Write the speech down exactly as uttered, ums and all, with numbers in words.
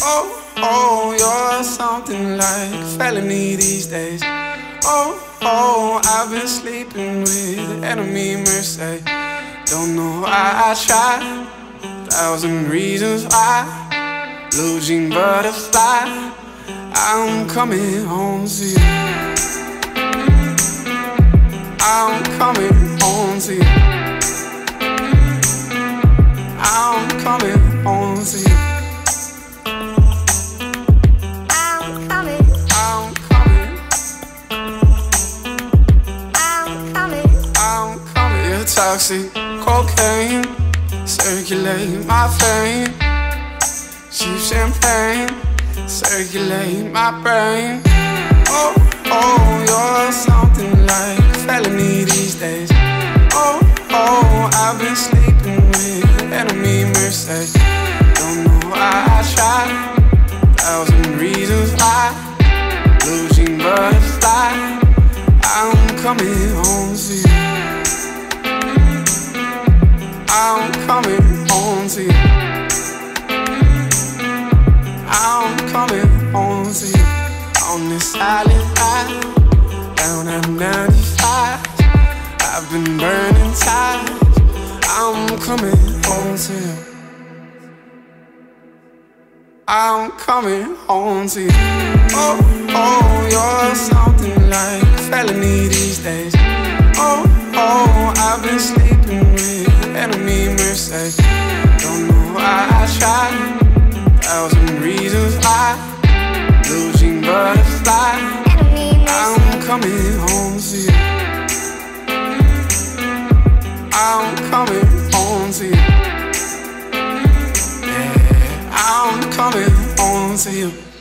Oh, oh, you're something like a felony these days. Oh, oh, I've been sleeping with the enemy mercy. Don't know why I try, thousand reasons why. Blue jean butterfly, I'm coming home to you. I'm coming home to you. I'm coming home to you. I'm coming. I'm coming. I'm coming. I'm coming. You're toxic cocaine, circulate my vein. Cheap champagne, circulate my brain. Oh, oh, you're something like a felony these days. Oh, oh, I've been sleeping with enemy mercy. Don't know why I try, thousand reasons why. Blue jean butterfly, I'm coming home to you. I'm coming home to you. I'm coming home to you. On this silent ride, down at ninety-five, I've been burning tight. I'm coming home to you. I'm coming home to you. Oh, oh, you're something like a felony these days. Oh, oh, I've been sleeping with enemy mercy. Don't know why I try, thousand reasons why. Blue jean butterfly, I'm coming home to you. I'm coming home to you. Yeah, I'm coming home to you.